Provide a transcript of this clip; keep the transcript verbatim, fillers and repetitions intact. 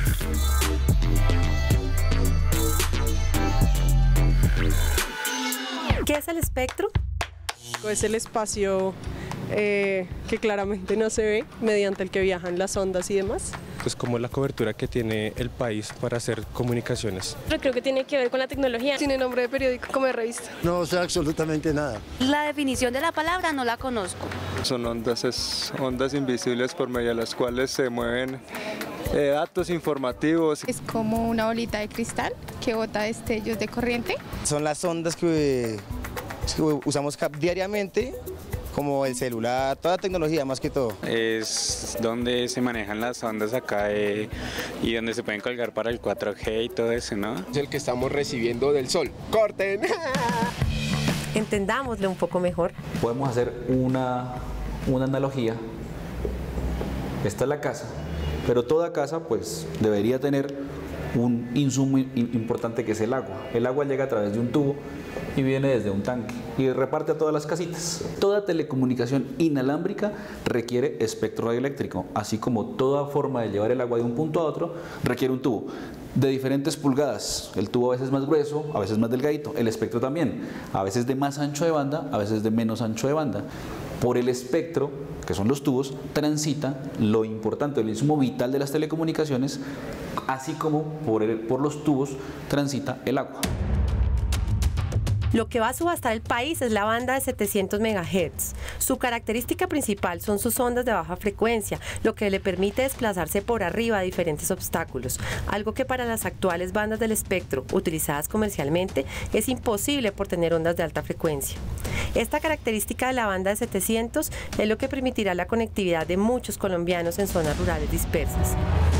¿Qué es el espectro? Es el espacio eh, que claramente no se ve, mediante el que viajan las ondas y demás. Es como la cobertura que tiene el país para hacer comunicaciones. Pero creo que tiene que ver con la tecnología. Tiene nombre de periódico como de revista. No sé absolutamente nada. La definición de la palabra no la conozco. Son ondas, es ondas invisibles por medio de las cuales se mueven eh, datos informativos. Es como una bolita de cristal que bota destellos de corriente. Son las ondas que, que usamos diariamente, como el celular, toda la tecnología más que todo. Es donde se manejan las ondas acá eh, y donde se pueden colgar para el cuatro G y todo eso, ¿no? Es el que estamos recibiendo del sol. ¡Corten! Entendámoslo un poco mejor. Podemos hacer una, una analogía. Esta es la casa, pero toda casa pues debería tener un insumo importante que es el agua. El agua llega a través de un tubo y viene desde un tanque y reparte a todas las casitas. Toda telecomunicación inalámbrica requiere espectro radioeléctrico, así como toda forma de llevar el agua de un punto a otro requiere un tubo de diferentes pulgadas. El tubo a veces más grueso, a veces más delgadito, el espectro también, a veces de más ancho de banda, a veces de menos ancho de banda. Por el espectro, que son los tubos, transita lo importante, el insumo vital de las telecomunicaciones, así como por, el, por los tubos transita el agua. Lo que va a subastar el país es la banda de setecientos megahertz. Su característica principal son sus ondas de baja frecuencia, lo que le permite desplazarse por arriba de diferentes obstáculos, algo que para las actuales bandas del espectro, utilizadas comercialmente, es imposible por tener ondas de alta frecuencia. Esta característica de la banda de setecientos es lo que permitirá la conectividad de muchos colombianos en zonas rurales dispersas.